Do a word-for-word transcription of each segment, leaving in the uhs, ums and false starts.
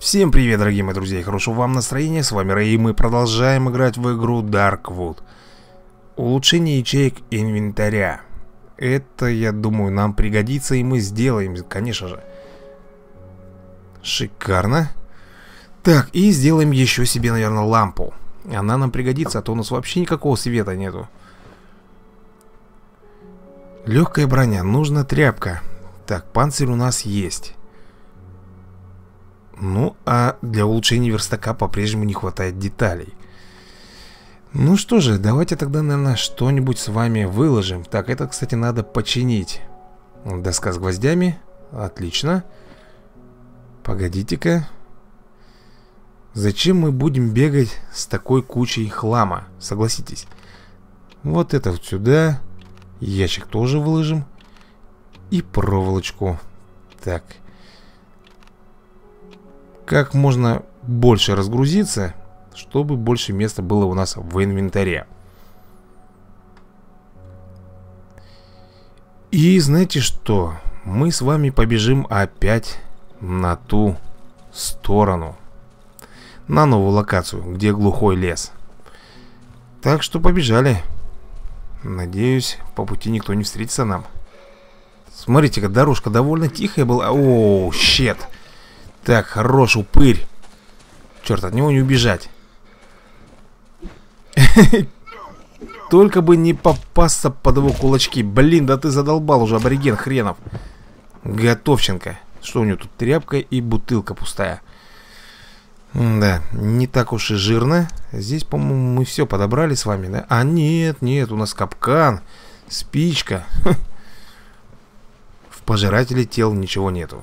Всем привет, дорогие мои друзья, и хорошего вам настроения. С вами Рэй, и мы продолжаем играть в игру Darkwood. Улучшение ячеек инвентаря. Это, я думаю, нам пригодится, и мы сделаем, конечно же. Шикарно. Так, и сделаем еще себе, наверное, лампу. Она нам пригодится, а то у нас вообще никакого света нету. Легкая броня, нужна тряпка. Так, панцирь у нас есть. Ну, а для улучшения верстака по-прежнему не хватает деталей. Ну что же, давайте тогда, наверное, что-нибудь с вами выложим. Так, это, кстати, надо починить. Доска с гвоздями. Отлично. Погодите-ка. Зачем мы будем бегать с такой кучей хлама? Согласитесь. Вот это вот сюда. Ящик тоже выложим. И проволочку. Так. Как можно больше разгрузиться, чтобы больше места было у нас в инвентаре. И знаете что? Мы с вами побежим опять на ту сторону. На новую локацию, где глухой лес. Так что побежали. Надеюсь, по пути никто не встретится нам. Смотрите-ка, дорожка довольно тихая была. Оу, щет. Так, хорош упырь. Черт, от него не убежать. Только бы не попасться под его кулачки. Блин, да ты задолбал уже, абориген хренов. Готовченко. Что у него тут? Тряпка и бутылка пустая. Да, не так уж и жирно. Здесь, по-моему, мы все подобрали с вами, да? А нет, нет, у нас капкан. Спичка. В пожирателе тел ничего нету.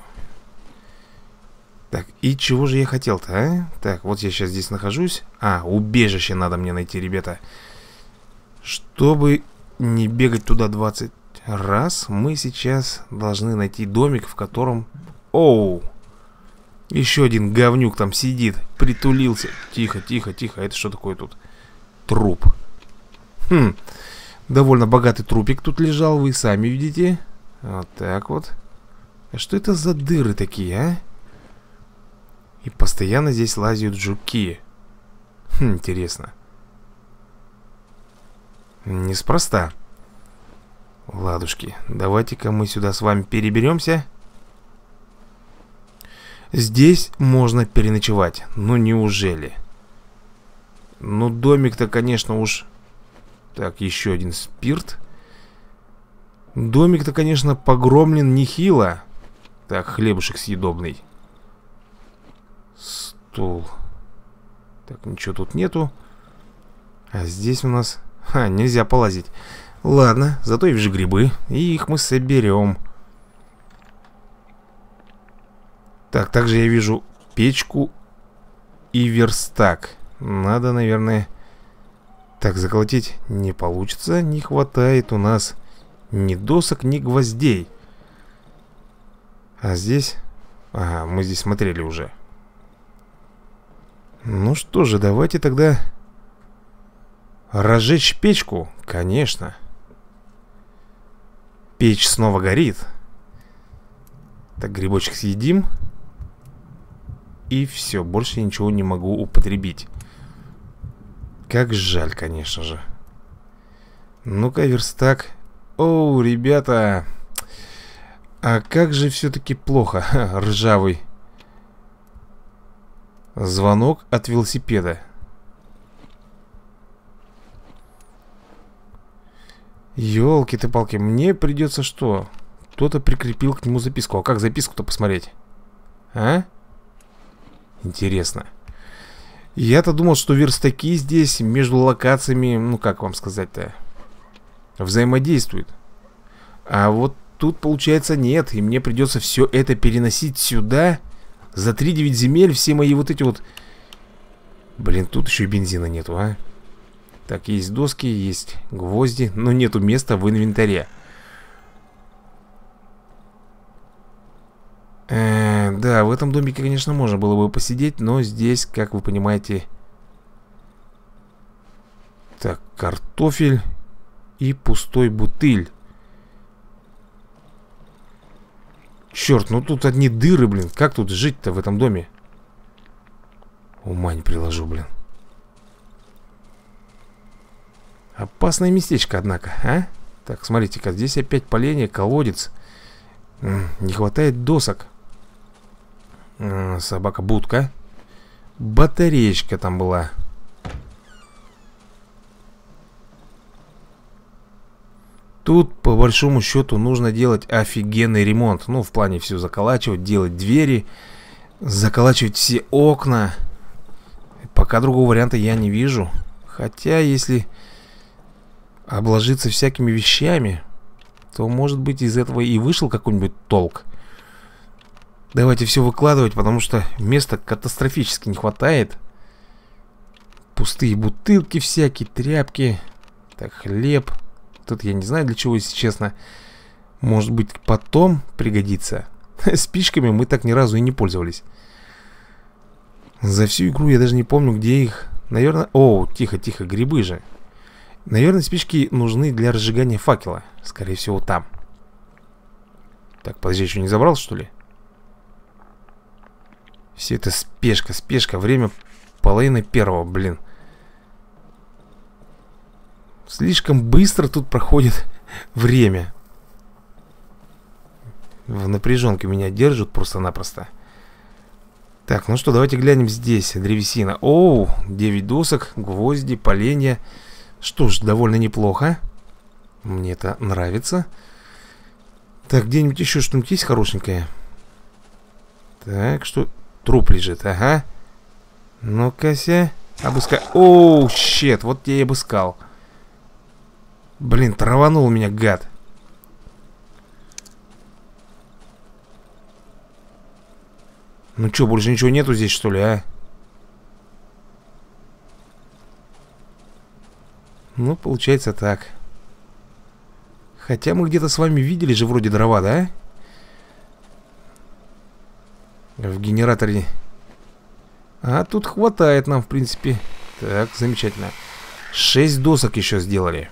Так, и чего же я хотел-то, а? Так, вот я сейчас здесь нахожусь. А, убежище надо мне найти, ребята. Чтобы не бегать туда двадцать раз, мы сейчас должны найти домик, в котором... Оу! Еще один говнюк там сидит, притулился. Тихо, тихо, тихо. Это что такое тут? Труп. Хм, довольно богатый трупик тут лежал, вы сами видите. Вот так вот. А что это за дыры такие, а? И постоянно здесь лазят жуки. Хм, интересно. Неспроста. Ладушки, давайте-ка мы сюда с вами переберемся. Здесь можно переночевать. Ну неужели? Ну домик-то, конечно, уж... Так, еще один спирт. Домик-то, конечно, погромлен нехило. Так, хлебушек съедобный. Стул. Так, ничего тут нету. А здесь у нас... Ха, нельзя полазить. Ладно, зато есть же грибы. И их мы соберем. Так, также я вижу печку и верстак. Надо, наверное... Так, заколотить не получится. Не хватает у нас ни досок, ни гвоздей. А здесь... Ага, мы здесь смотрели уже. Ну что же, давайте тогда разжечь печку. Конечно. Печь снова горит. Так, грибочек съедим. И все, больше я ничего не могу употребить. Как жаль, конечно же. Ну-ка, верстак. Оу, ребята. А как же все-таки плохо. Ржавый звонок от велосипеда. Ёлки-ты-палки, мне придется что? Кто-то прикрепил к нему записку. А как записку-то посмотреть? А? Интересно. Я-то думал, что верстаки здесь между локациями, ну как вам сказать-то, взаимодействуют. А вот тут получается нет. И мне придется все это переносить сюда. За три девять земель все мои вот эти вот... Блин, тут еще и бензина нету, а. Так, есть доски, есть гвозди, но нету места в инвентаре. э, Да, в этом домике, конечно, можно было бы посидеть, но здесь, как вы понимаете... Так, картофель и пустой бутыль. Черт, ну тут одни дыры, блин. Как тут жить-то в этом доме? Ума не приложу, блин. Опасное местечко, однако, а? Так, смотрите-ка, здесь опять поленье, колодец. Не хватает досок. Собака-будка. Батареечка там была. Тут, по большому счету, нужно делать офигенный ремонт. Ну, в плане все заколачивать, делать двери, заколачивать все окна. Пока другого варианта я не вижу. Хотя, если обложиться всякими вещами, то, может быть, из этого и вышел какой-нибудь толк. Давайте все выкладывать, потому что места катастрофически не хватает. Пустые бутылки всякие, тряпки. Так, хлеб. Тут я не знаю для чего, если честно. Может быть, потом пригодится. Спичками мы так ни разу и не пользовались. За всю игру я даже не помню, где их. Наверное... О, тихо-тихо, грибы же. Наверное, спички нужны для разжигания факела. Скорее всего, там. Так, подожди, еще не забрал, что ли? Все это спешка, спешка. Время половины первого, блин. Слишком быстро тут проходит время. В напряженке меня держат просто-напросто. Так, ну что, давайте глянем здесь. Древесина. Оу, девять досок, гвозди, поленья. Что ж, довольно неплохо. Мне это нравится. Так, где-нибудь еще что-нибудь есть хорошенькое? Так, что... Труп лежит, ага. Ну-ка-ся, обыскай. Оу, щет, вот я и обыскал. Блин, траванул меня, гад. Ну что, больше ничего нету здесь, что ли, а? Ну, получается так. Хотя мы где-то с вами видели же вроде дрова, да? В генераторе. А тут хватает нам, в принципе. Так, замечательно. Шесть досок еще сделали.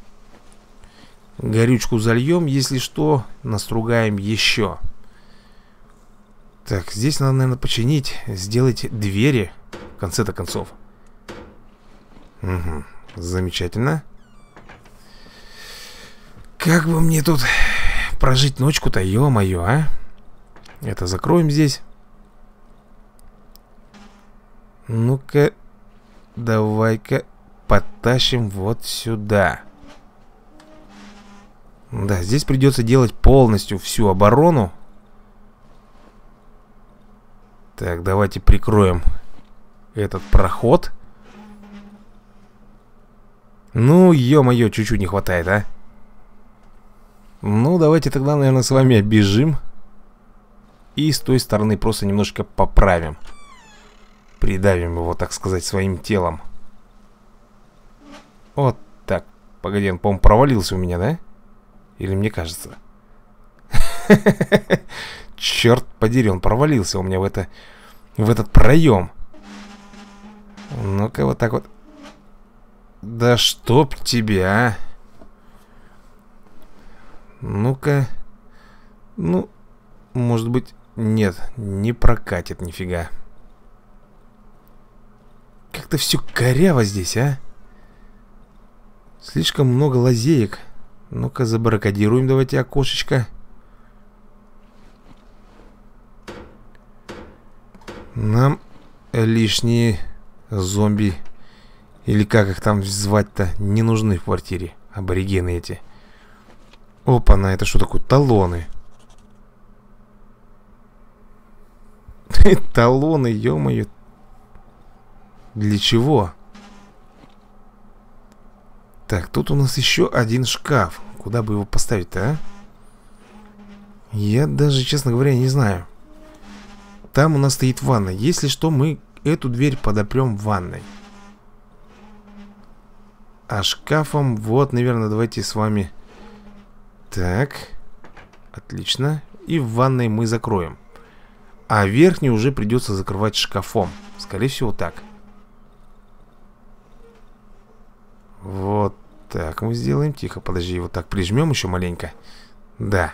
Горючку зальем, если что, настругаем еще. Так, здесь надо, наверное, починить. Сделать двери. В конце-то концов. Угу, замечательно. Как бы мне тут прожить ночку-то, ё-моё, а? Это закроем здесь. Ну-ка, давай-ка потащим вот сюда. Да, здесь придется делать полностью всю оборону. Так, давайте прикроем этот проход. Ну, ё-моё, чуть-чуть не хватает, а? Ну, давайте тогда, наверное, с вами оббежим. И с той стороны просто немножко поправим. Придавим его, так сказать, своим телом. Вот так. Погоди, он, по-моему, провалился у меня, да? Или мне кажется? Черт подери, он провалился у меня в это, в этот проем. Ну-ка, вот так вот. Да чтоб тебя, а? Ну-ка. Ну, может быть, нет, не прокатит нифига. Как-то все коряво здесь, а? Слишком много лазеек. Ну-ка, забаррикадируем давайте окошечко. Нам лишние зомби, или как их там звать-то, не нужны в квартире. Аборигены эти. Опа-на, это что такое? Талоны. Талоны, ё-моё. Для чего? Так, тут у нас еще один шкаф. Куда бы его поставить-то, а? Я даже, честно говоря, не знаю. Там у нас стоит ванна. Если что, мы эту дверь подопрем в ванной. А шкафом, вот, наверное, давайте с вами... Так. Отлично. И в ванной мы закроем. А верхний уже придется закрывать шкафом. Скорее всего, так. Вот так мы сделаем. Тихо, подожди, вот так прижмем еще маленько. Да.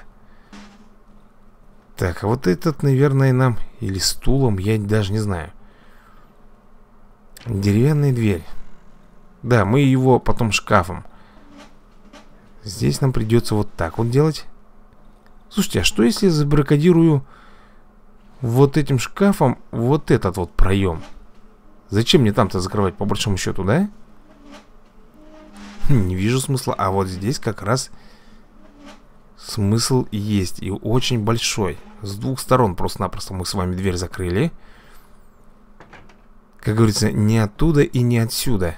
Так, а вот этот, наверное, нам... Или стулом, я даже не знаю. Деревянная дверь. Да, мы его потом шкафом. Здесь нам придется вот так вот делать. Слушайте, а что если я забаррикадирую вот этим шкафом вот этот вот проем? Зачем мне там-то закрывать, по большому счету, да? Не вижу смысла. А вот здесь как раз смысл есть. И очень большой. С двух сторон просто-напросто мы с вами дверь закрыли. Как говорится, не оттуда и не отсюда.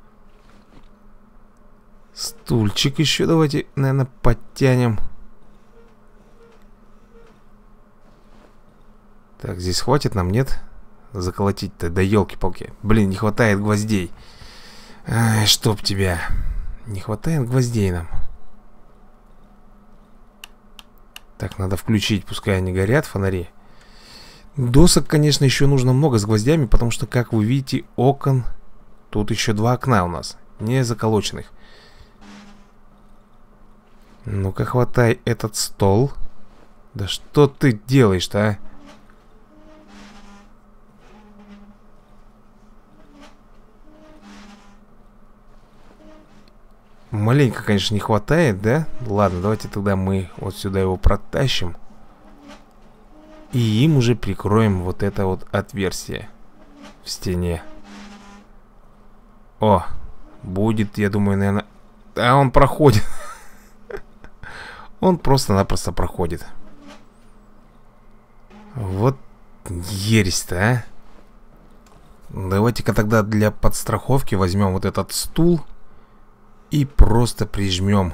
Стульчик еще давайте, наверное, подтянем. Так, здесь хватит нам, нет? Заколотить-то, да елки-палки. Блин, не хватает гвоздей. Ай, чтоб тебя. Не хватает гвоздей нам. Так, надо включить, пускай они горят, фонари. Досок, конечно, еще нужно много с гвоздями, потому что, как вы видите, окон... Тут еще два окна у нас, не заколоченных. Ну-ка, хватай этот стол. Да что ты делаешь-то, а? Маленько, конечно, не хватает, да? Ладно, давайте тогда мы вот сюда его протащим. И им уже прикроем вот это вот отверстие в стене. О, будет, я думаю, наверное... А он проходит. Он просто-напросто проходит. Вот ересь-то, а. Давайте-ка тогда для подстраховки возьмем вот этот стул и просто прижмем.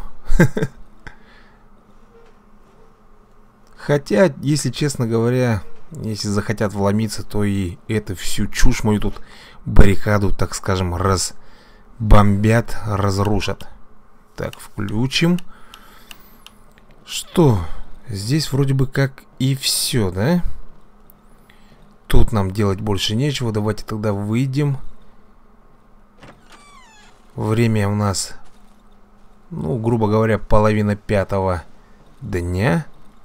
Хотя, если честно говоря, если захотят вломиться, то и эту всю чушь мою тут, баррикаду, так скажем, разбомбят, разрушат. Так, включим. Что? Здесь вроде бы как и все, да? Тут нам делать больше нечего. Давайте тогда выйдем. Время у нас, ну, грубо говоря, половина пятого дня.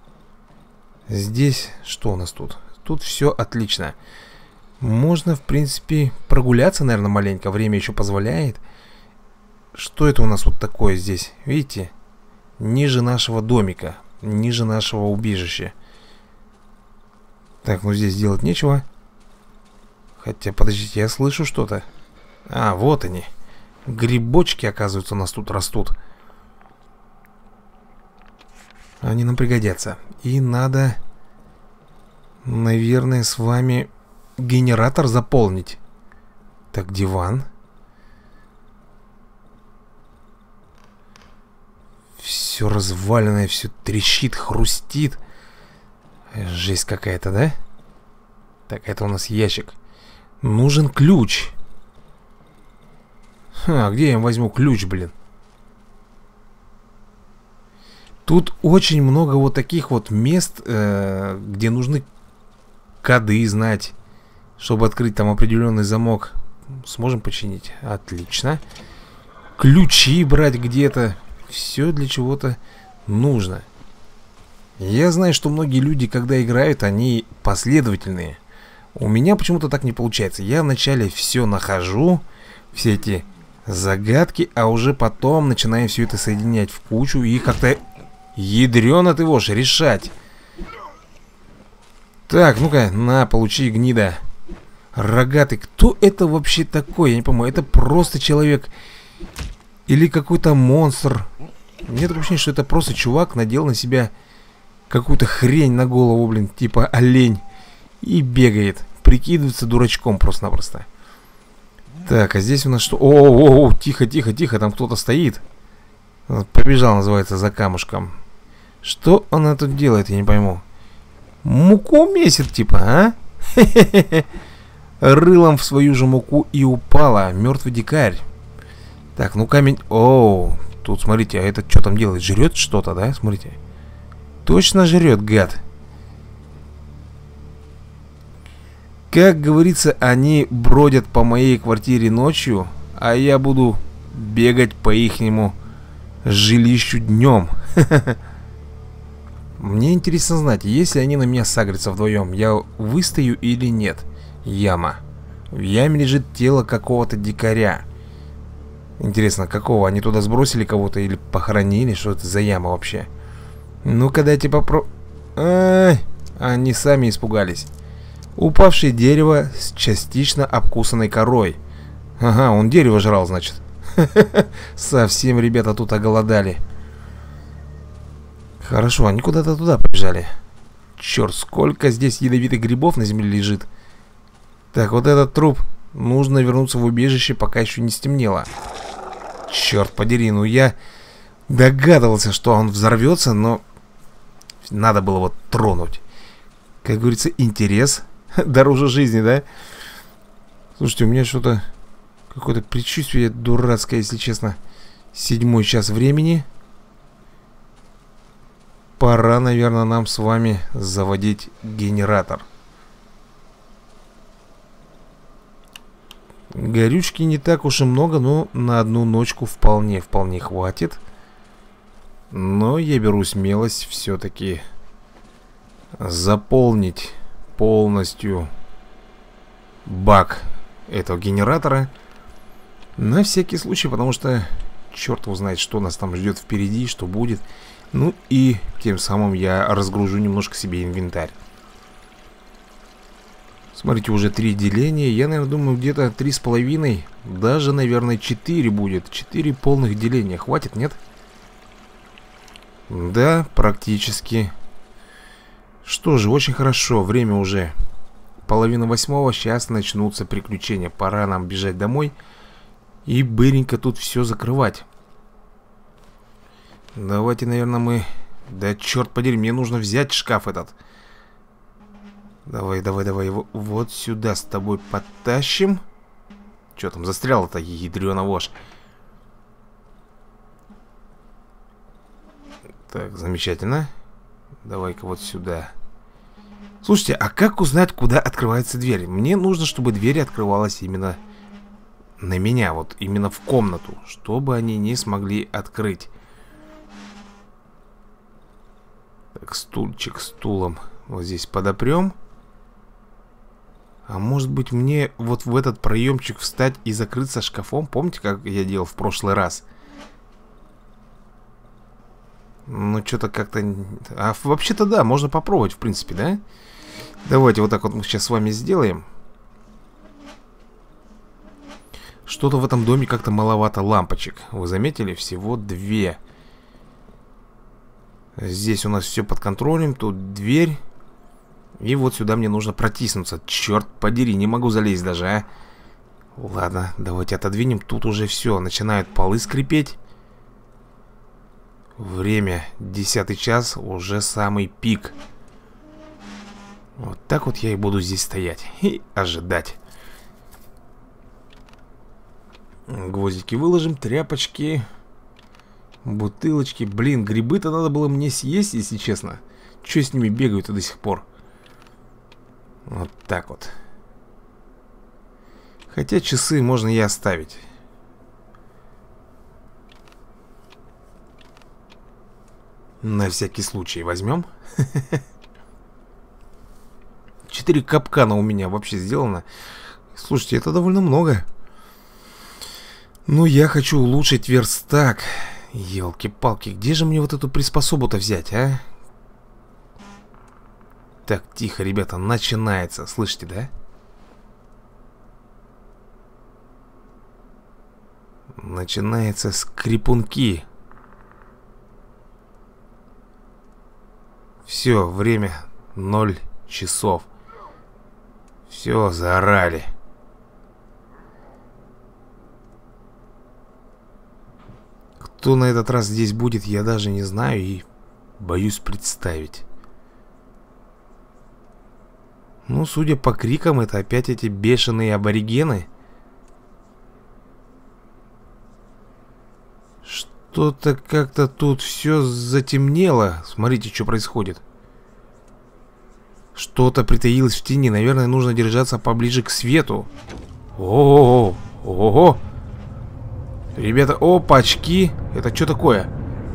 Здесь что у нас тут? Тут все отлично. Можно, в принципе, прогуляться, наверное, маленько. Время еще позволяет. Что это у нас вот такое здесь? Видите? Ниже нашего домика. Ниже нашего убежища. Так, ну здесь делать нечего. Хотя, подождите, я слышу что-то. А, вот они. Грибочки, оказывается, у нас тут растут. Они нам пригодятся. И надо, наверное, с вами генератор заполнить. Так, диван. Все разваленное, все трещит, хрустит. Жесть какая-то, да? Так, это у нас ящик. Нужен ключ. А где я возьму ключ, блин? Тут очень много вот таких вот мест, э, где нужны коды знать, чтобы открыть там определенный замок. Сможем починить? Отлично. Ключи брать где-то. Все для чего-то нужно. Я знаю, что многие люди, когда играют, они последовательные. У меня почему-то так не получается. Я вначале все нахожу, все эти загадки, а уже потом начинаю все это соединять в кучу и как-то ядрёно ты вошь решать. Так, ну-ка, на, получи, гнида. Рогатый. Кто это вообще такой? Я не помню. Это просто человек или какой-то монстр. Мне такое ощущение, что это просто чувак надел на себя какую-то хрень на голову, блин, типа олень. И бегает. Прикидывается дурачком просто-напросто. Так, а здесь у нас что? О-о-о, тихо, тихо, тихо, там кто-то стоит. Побежал, называется, за камушком. Что она тут делает, я не пойму. Муку месит, типа, а? Хе-хе-хе. Рылом в свою же муку и упала. Мертвый дикарь. Так, ну камень... Оу, тут, смотрите, а этот что там делает? Жрет что-то, да? Смотрите. Точно жрет, гад. Как говорится, они бродят по моей квартире ночью, а я буду бегать по ихнему жилищу днем. Мне интересно знать, если они на меня сагрятся вдвоем, я выстою или нет? Яма. В яме лежит тело какого-то дикаря. Интересно, какого? Они туда сбросили кого-то или похоронили? Что это за яма вообще? Ну-ка, дайте попро... Ай, они сами испугались. Упавшее дерево с частично обкусанной корой. Ага, он дерево жрал, значит. Совсем ребята тут оголодали. Хорошо, они куда-то туда побежали. Черт, сколько здесь ядовитых грибов на земле лежит. Так, вот этот труп. Нужно вернуться в убежище, пока еще не стемнело. Черт подери, ну я догадывался, что он взорвется, но надо было вот тронуть. Как говорится, интерес дороже жизни, да? Слушайте, у меня что-то... Какое-то предчувствие дурацкое, если честно. Седьмой час времени. Пора, наверное, нам с вами заводить генератор. Горючки не так уж и много, но на одну ночку вполне, вполне хватит. Но я беру смелость все-таки заполнить полностью бак этого генератора. На всякий случай, потому что черт его знает, что нас там ждет впереди, что будет. Ну и тем самым я разгружу немножко себе инвентарь. Смотрите, уже три деления. Я, наверное, думаю, где-то три с половиной. Даже, наверное, четыре будет. Четыре полных деления. Хватит, нет? Да, практически. Что же, очень хорошо. Время уже половина восьмого. Сейчас начнутся приключения. Пора нам бежать домой и быренько тут все закрывать. Давайте, наверное, мы... Да черт подери, мне нужно взять шкаф этот. Давай, давай, давай, его вот сюда с тобой подтащим. Че там застрял-то, ядрёна вошь. Так, замечательно. Давай-ка вот сюда. Слушайте, а как узнать, куда открывается дверь? Мне нужно, чтобы дверь открывалась именно на меня, вот именно в комнату, чтобы они не смогли открыть. Так, стульчик стулом вот здесь подопрем. А может быть мне вот в этот проемчик встать и закрыться шкафом? Помните, как я делал в прошлый раз? Ну, что-то как-то... А вообще-то да, можно попробовать, в принципе, да? Давайте вот так вот мы сейчас с вами сделаем. Что-то в этом доме как-то маловато лампочек. Вы заметили? Всего две. Здесь у нас все под контролем. Тут дверь. И вот сюда мне нужно протиснуться. Черт подери, не могу залезть даже, а. Ладно, давайте отодвинем. Тут уже все, начинают полы скрипеть. Время десятый час, уже самый пик. Вот так вот я и буду здесь стоять и ожидать. Гвоздики выложим, тряпочки, бутылочки. Блин, грибы-то надо было мне съесть, если честно. Че с ними бегают-то до сих пор? Вот так вот. Хотя часы можно и оставить. На всякий случай возьмем. Четыре капкана у меня вообще сделано. Слушайте, это довольно много. Но я хочу улучшить верстак. Елки-палки, где же мне вот эту приспособу-то взять, а? Так, тихо, ребята, начинается. Слышите, да? Начинается скрипунки. Все, время ноль часов. Все, заорали. Кто на этот раз здесь будет, я даже не знаю и боюсь представить. Ну, судя по крикам, это опять эти бешеные аборигены. Что-то как-то тут все затемнело. Смотрите, что происходит. Что-то притаилось в тени. Наверное, нужно держаться поближе к свету. О-о-о! Ого! Ребята, опачки! Это что такое?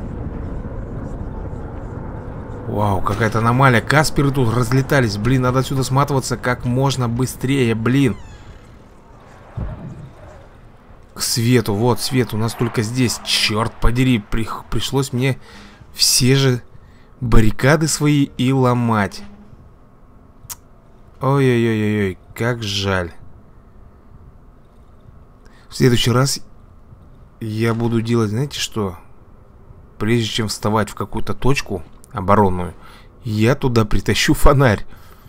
Вау, какая-то аномалия. Касперы тут разлетались. Блин, надо отсюда сматываться как можно быстрее, блин. к свету. Вот свет у нас только здесь. Черт подери, при... пришлось мне все же баррикады свои и ломать. Ой-ой-ой-ой, как жаль. В следующий раз я буду делать, знаете что? Прежде чем вставать в какую-то точку оборонную, я туда притащу фонарь.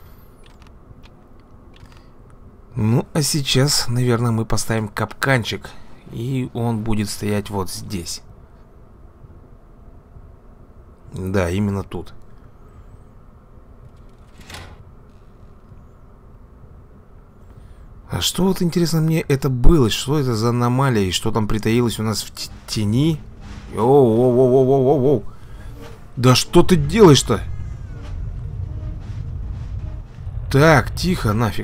Ну, а сейчас, наверное, мы поставим капканчик. И он будет стоять вот здесь. Да, именно тут. А что вот, интересно, мне это было? Что это за аномалия? И что там притаилось у нас в тени? Оу-оу-оу-оу-оу-оу. Да что ты делаешь-то? Так, тихо, нафиг.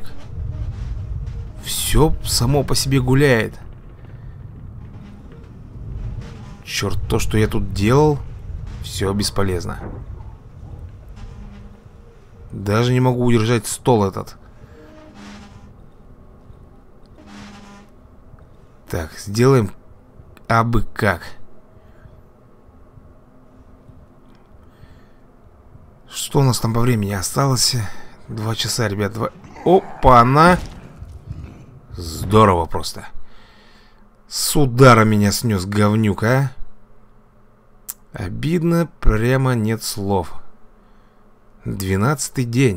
Все само по себе гуляет. Черт, то, что я тут делал, все бесполезно. Даже не могу удержать стол этот. Так, сделаем абы как. Что у нас там по времени осталось? Два часа, ребят. Два... Опа-на! Здорово просто. С удара меня снес говнюк, а? Обидно, прямо нет слов. Двенадцатый день.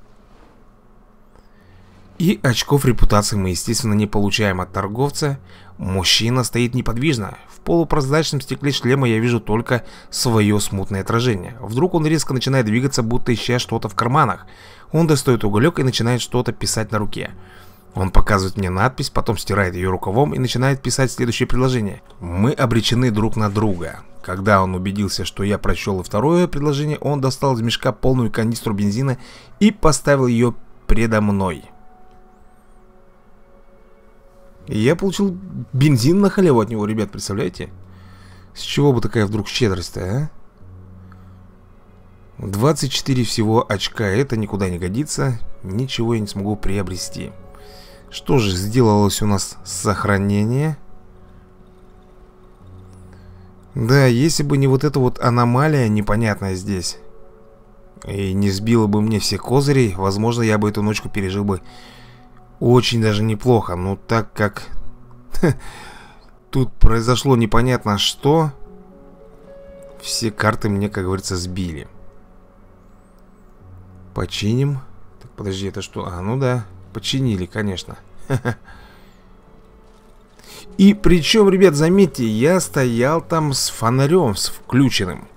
И очков репутации мы, естественно, не получаем от торговца. Мужчина стоит неподвижно. В полупрозрачном стекле шлема я вижу только свое смутное отражение. Вдруг он резко начинает двигаться, будто ища что-то в карманах. Он достает уголек и начинает что-то писать на руке. Он показывает мне надпись, потом стирает ее рукавом и начинает писать следующее предложение. Мы обречены друг на друга. Когда он убедился, что я прочел и второе предложение, он достал из мешка полную канистру бензина и поставил ее предо мной. И я получил бензин на халяву от него, ребят, представляете? С чего бы такая вдруг щедрость-то, а? двадцать четыре всего очка, это никуда не годится. Ничего я не смогу приобрести. Что же сделалось у нас сохранение? Да, если бы не вот эта вот аномалия непонятная здесь, и не сбила бы мне все козыри, возможно, я бы эту ночку пережил бы очень даже неплохо. Но так как тут произошло непонятно что, все карты мне, как говорится, сбили. Починим. Так, подожди, это что? А, ну да, починили, конечно. И причем, ребят, заметьте, я стоял там с фонарем, с включенным.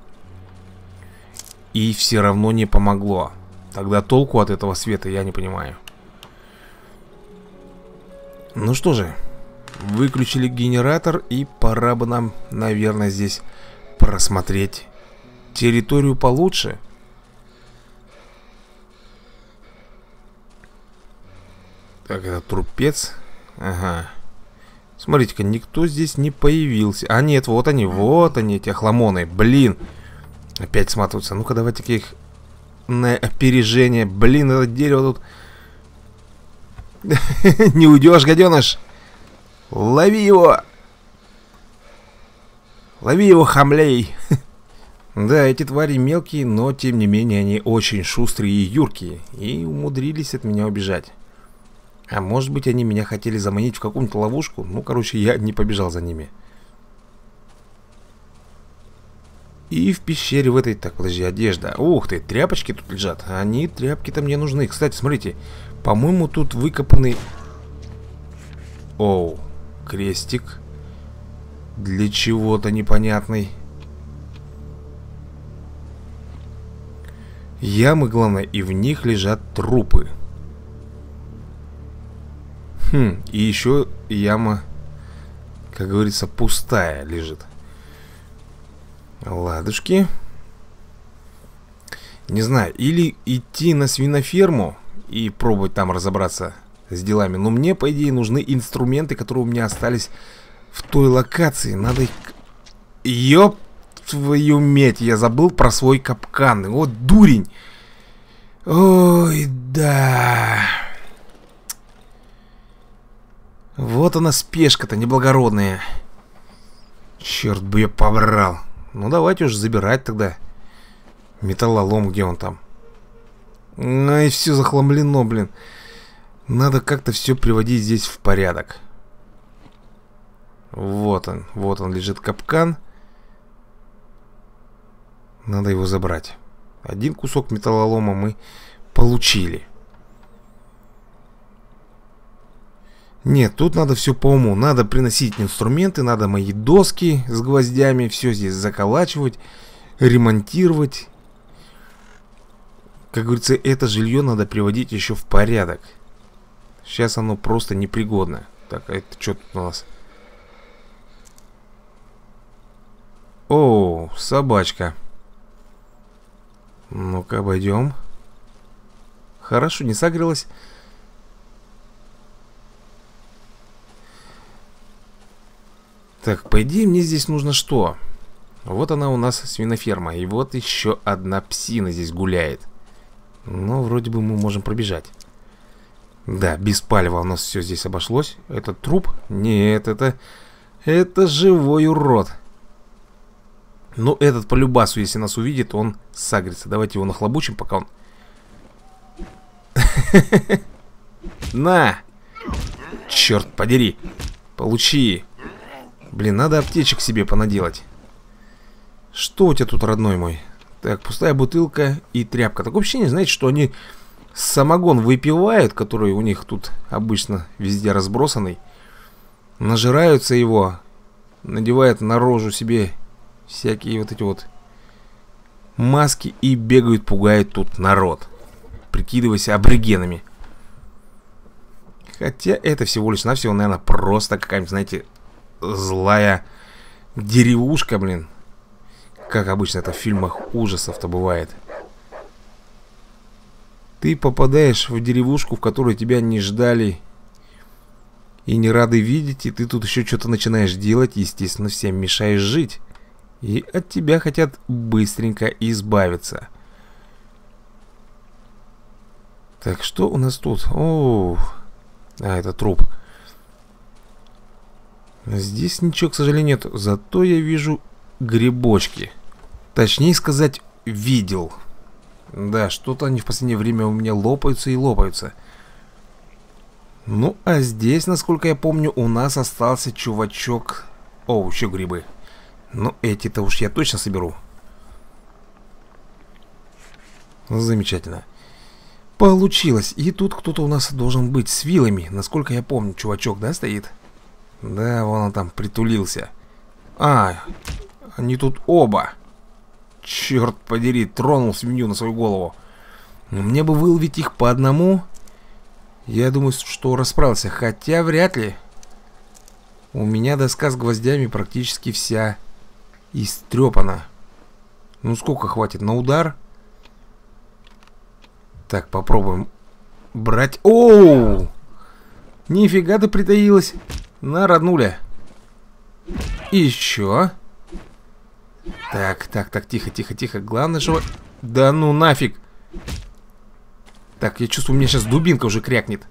И все равно не помогло. Тогда толку от этого света я не понимаю. Ну что же, выключили генератор, и пора бы нам, наверное, здесь просмотреть территорию получше. Так, это трупец. Ага. Смотрите-ка, никто здесь не появился. А нет, вот они, вот они, эти охламоны. Блин. Опять сматываются. Ну-ка, давайте-ка их на опережение. Блин, это дерево тут... Не уйдешь, гаденыш. Лови его. Лови его, хамлей. Да, эти твари мелкие, но тем не менее они очень шустрые и юркие. И умудрились от меня убежать. А может быть, они меня хотели заманить в какую-нибудь ловушку. Ну, короче, я не побежал за ними. И в пещере в этой... Так, подожди, одежда. Ух ты, тряпочки тут лежат. Они, тряпки-то мне нужны. Кстати, смотрите. По-моему, тут выкопанный... Оу, крестик. Для чего-то непонятный. Ямы, главное, и в них лежат трупы. Хм, и еще яма, как говорится, пустая лежит. Ладушки. Не знаю, или идти на свиноферму и пробовать там разобраться с делами. Но мне, по идее, нужны инструменты, которые у меня остались в той локации. Надо их... Ёп твою медь, я забыл про свой капкан. Вот дурень. Ой, да... Вот она спешка-то неблагородная. Черт бы ее побрал. Ну давайте уж забирать тогда. Металлолом, где он там? Ну и все захламлено, блин. Надо как-то все приводить здесь в порядок. Вот он, вот он лежит капкан. Надо его забрать. Один кусок металлолома мы получили. Нет, тут надо все по уму. Надо приносить инструменты, надо мои доски с гвоздями, все здесь заколачивать, ремонтировать. Как говорится, это жилье надо приводить еще в порядок. Сейчас оно просто непригодно. Так, а это что тут у нас? О, собачка. Ну-ка, обойдем. Хорошо, не согрелась. Так, по идее, мне здесь нужно что? Вот она у нас свиноферма. И вот еще одна псина здесь гуляет. Но вроде бы мы можем пробежать. Да, без палева у нас все здесь обошлось. Это труп? Нет, это... Это живой урод. Ну, этот по любасу, если нас увидит, он сагрится. Давайте его нахлобучим, пока он... На! Черт подери! Получи! Блин, надо аптечек себе понаделать. Что у тебя тут, родной мой? Так, пустая бутылка и тряпка. Так вообще не знаете, что они самогон выпивают, который у них тут обычно везде разбросанный. Нажираются его, надевают на рожу себе всякие вот эти вот маски и бегают, пугают тут народ, прикидываясь аборигенами. Хотя это всего лишь навсего, наверное, просто какая-нибудь, знаете, злая деревушка, блин. Как обычно это в фильмах ужасов-то бывает. Ты попадаешь в деревушку, в которой тебя не ждали и не рады видеть, и ты тут еще что-то начинаешь делать, и, естественно, всем мешаешь жить. И от тебя хотят быстренько избавиться. Так, что у нас тут? О, а, это труп. Здесь ничего, к сожалению, нет. Зато я вижу грибочки. Точнее сказать, видел. Да, что-то они в последнее время у меня лопаются и лопаются. Ну, а здесь, насколько я помню, у нас остался чувачок. О, еще грибы. Ну, эти-то уж я точно соберу. Замечательно. Получилось. И тут кто-то у нас должен быть с вилами. Насколько я помню, чувачок, да, стоит? Да, вон он там притулился. А, они тут оба. Черт подери, тронул свинью на свою голову. Мне бы выловить их по одному. Я думаю, что расправился. Хотя вряд ли. У меня доска с гвоздями практически вся истрепана. Ну сколько хватит на удар? Так, попробуем брать. Оу! Нифига ты притаилась. На, роднуля. Еще. Так, так, так, тихо, тихо, тихо. Главное, что... Да ну нафиг. Так, я чувствую, у меня сейчас дубинка уже крякнет.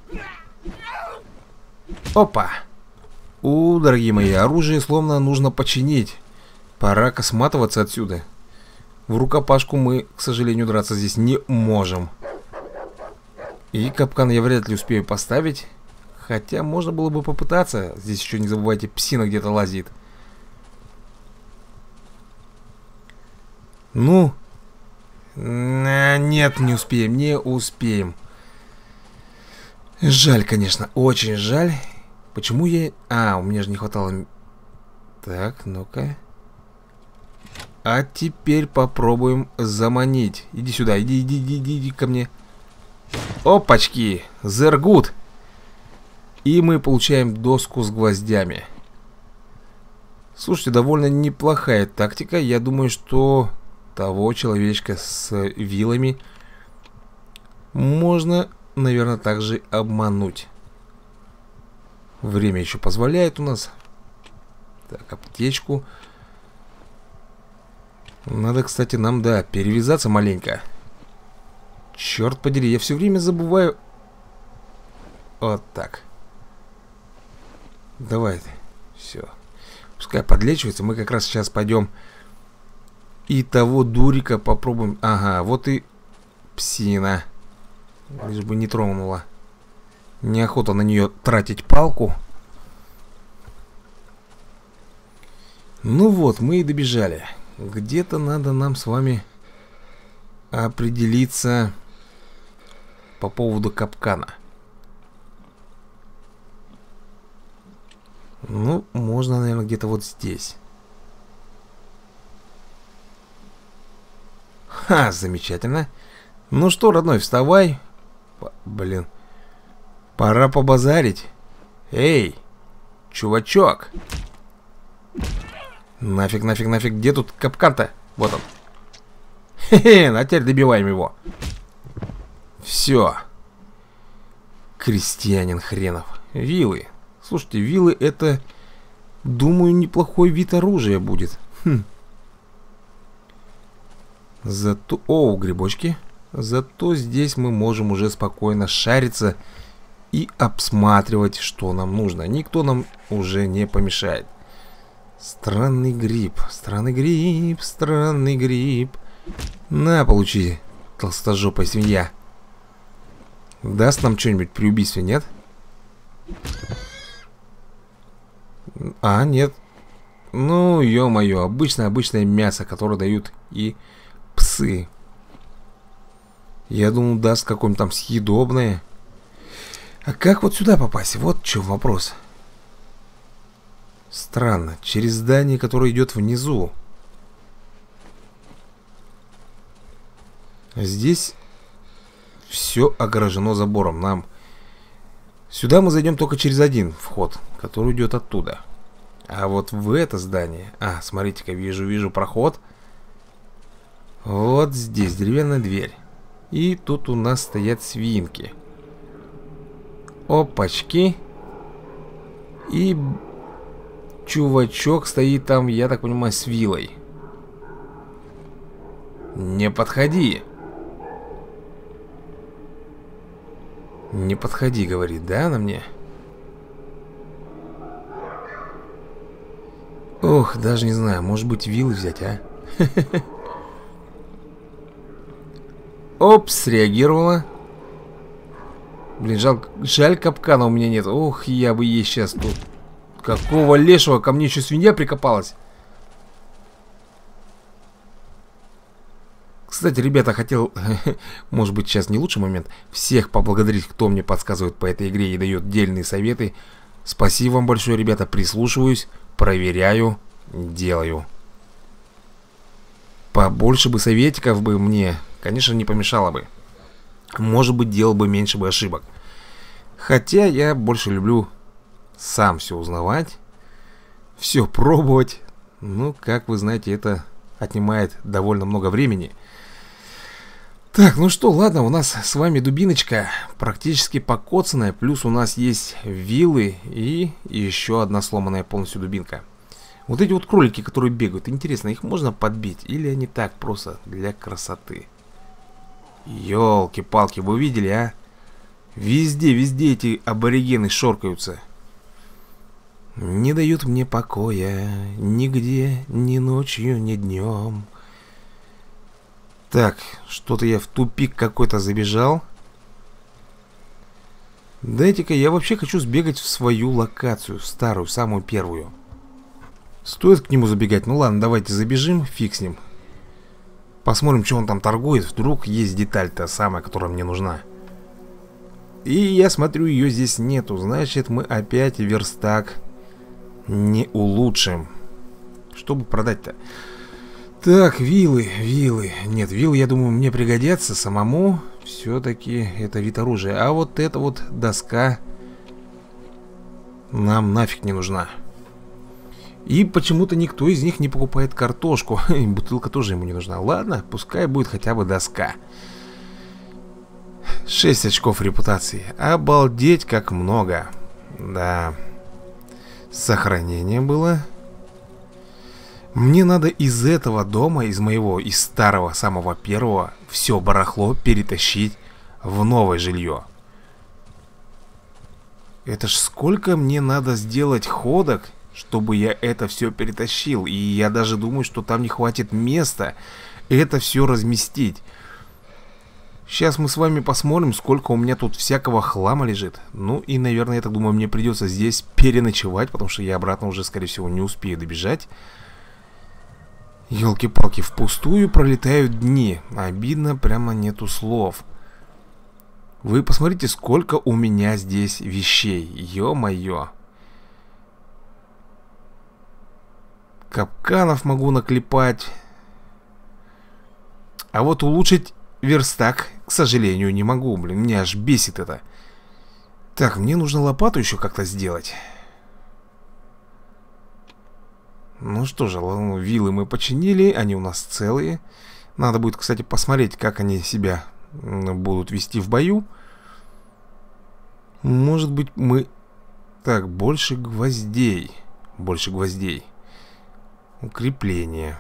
Опа. У, дорогие мои, оружие словно нужно починить. Пора-ка сматываться отсюда. В рукопашку мы, к сожалению, драться здесь не можем. И капкан я вряд ли успею поставить. Хотя можно было бы попытаться. Здесь еще не забывайте, псина где-то лазит. Ну. Нет, не успеем, не успеем. Жаль, конечно, очень жаль. Почему я... А, у меня же не хватало... Так, ну-ка. А теперь попробуем заманить. Иди сюда, иди, иди, иди, иди, иди ко мне. Опачки, зергут. И мы получаем доску с гвоздями. Слушайте, довольно неплохая тактика. Я думаю, что того человечка с вилами можно, наверное, также обмануть. Время еще позволяет у нас. Так, аптечку. Надо, кстати, нам, да, перевязаться маленько. Черт подери, я все время забываю. Вот так. Давай. Все. Пускай подлечивается. Мы как раз сейчас пойдем и того дурика попробуем. Ага, вот и псина. Лишь бы не тронула. Неохота на нее тратить палку. Ну вот, мы и добежали. Где-то надо нам с вами определиться по поводу капкана. Ну, можно, наверное, где-то вот здесь. Ха, замечательно. Ну что, родной, вставай. П- Блин. Пора побазарить. Эй, чувачок. Нафиг, нафиг, нафиг. Где тут капкан-то? Вот он. Хе-хе, а теперь добиваем его. Все. Крестьянин хренов. Вилы. Слушайте, вилы это, думаю, неплохой вид оружия будет. Хм. Зато... О, грибочки. Зато здесь мы можем уже спокойно шариться и обсматривать, что нам нужно. Никто нам уже не помешает. Странный гриб, странный гриб, странный гриб. На, получи, толстожопая свинья. Даст нам что-нибудь при убийстве, нет? А, нет. Ну, ё-моё, обычное-обычное мясо, которое дают и псы. Я думал, даст какое-нибудь там съедобное. А как вот сюда попасть? Вот в чем вопрос. Странно. Через здание, которое идет внизу. Здесь все огорожено забором. Нам сюда мы зайдем только через один вход, который идет оттуда. А вот в это здание... А, смотрите-ка, вижу, вижу проход. Вот здесь деревянная дверь. И тут у нас стоят свинки. Опачки. И чувачок стоит там, я так понимаю, с вилой. Не подходи. Не подходи, говорит, да, на мне? Ох, даже не знаю, может быть, вилы взять, а? Опс, среагировала. Блин, жаль, жаль, капкана у меня нет. Ох, я бы ей сейчас тут. Какого лешего? Ко мне еще свинья прикопалась. Кстати, ребята, хотел, может быть, сейчас не лучший момент, всех поблагодарить, кто мне подсказывает по этой игре и дает дельные советы. Спасибо вам большое, ребята, прислушиваюсь, проверяю, делаю. Побольше бы советиков бы мне, конечно, не помешало бы. Может быть, делал бы меньше бы ошибок. Хотя я больше люблю сам все узнавать, все пробовать. Ну, как вы знаете, это отнимает довольно много времени. Так, ну что, ладно, у нас с вами дубиночка практически покоцанная. Плюс у нас есть вилы и еще одна сломанная полностью дубинка. Вот эти вот кролики, которые бегают, интересно, их можно подбить? Или они так, просто для красоты? Ёлки-палки, вы видели, а? Везде, везде эти аборигены шоркаются. Не дают мне покоя нигде, ни ночью, ни днем. Так, что-то я в тупик какой-то забежал. Дайте-ка, я вообще хочу сбегать в свою локацию, старую, самую первую. Стоит к нему забегать? Ну ладно, давайте забежим, фиг с ним. Посмотрим, что он там торгует. Вдруг есть деталь-то самая, которая мне нужна. И я смотрю, ее здесь нету. Значит, мы опять верстак не улучшим. Чтобы продать-то. Так, вилы, вилы. Нет, вилы, я думаю, мне пригодятся самому. Все-таки это вид оружия. А вот эта вот доска нам нафиг не нужна. И почему-то никто из них не покупает картошку. И бутылка тоже ему не нужна. Ладно, пускай будет хотя бы доска. шесть очков репутации. Обалдеть, как много. Да. Сохранение было. Мне надо из этого дома, из моего, из старого, самого первого, все барахло перетащить в новое жилье. Это ж сколько мне надо сделать ходок, чтобы я это все перетащил. И я даже думаю, что там не хватит места это все разместить. Сейчас мы с вами посмотрим, сколько у меня тут всякого хлама лежит. Ну и, наверное, я так думаю, мне придется здесь переночевать, потому что я обратно уже, скорее всего, не успею добежать. Ёлки-палки, впустую пролетают дни. Обидно, прямо нету слов. Вы посмотрите, сколько у меня здесь вещей. Ё-моё. Капканов могу наклепать. А вот улучшить верстак, к сожалению, не могу. Блин, меня аж бесит это. Так, мне нужно лопату еще как-то сделать. Ну что же, вилы мы починили. Они у нас целые. Надо будет, кстати, посмотреть, как они себя будут вести в бою. Может быть, мы... Так, больше гвоздей. Больше гвоздей. Укрепление.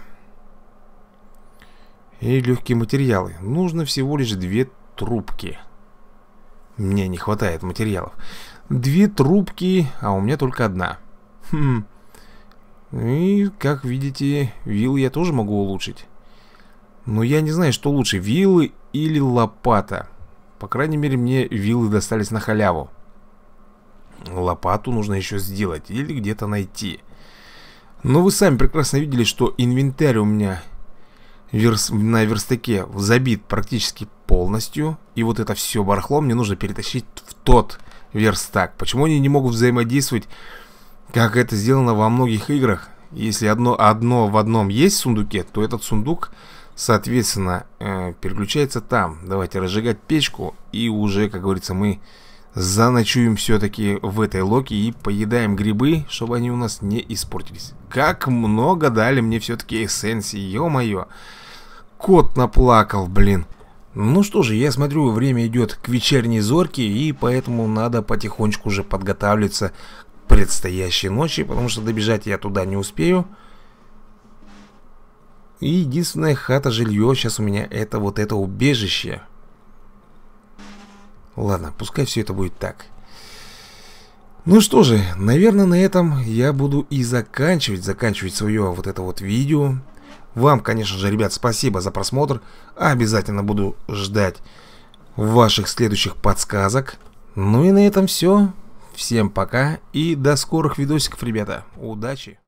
И легкие материалы. Нужно всего лишь две трубки. Мне не хватает материалов. Две трубки, а у меня только одна. Хм. И, как видите, вилы я тоже могу улучшить. Но я не знаю, что лучше, вилы или лопата. По крайней мере, мне вилы достались на халяву. Лопату нужно еще сделать или где-то найти. Но вы сами прекрасно видели, что инвентарь у меня верс... на верстаке забит практически полностью. И вот это все барахло мне нужно перетащить в тот верстак. Почему они не могут взаимодействовать, как это сделано во многих играх? Если одно, одно в одном есть в сундуке, то этот сундук, соответственно, э, переключается там. Давайте разжигать печку. И уже, как говорится, мы заночуем все-таки в этой локе и поедаем грибы, чтобы они у нас не испортились. Как много дали мне все-таки эссенции, ё-моё. Кот наплакал, блин. Ну что же, я смотрю, время идет к вечерней зорьке, и поэтому надо потихонечку уже подготавливаться к предстоящей ночи, потому что добежать я туда не успею. И единственная хата-жилье сейчас у меня это вот это убежище. Ладно, пускай все это будет так. Ну что же, наверное, на этом я буду и заканчивать, заканчивать свое вот это вот видео. Вам, конечно же, ребят, спасибо за просмотр. Обязательно буду ждать ваших следующих подсказок. Ну и на этом все. Всем пока и до скорых видосиков, ребята. Удачи!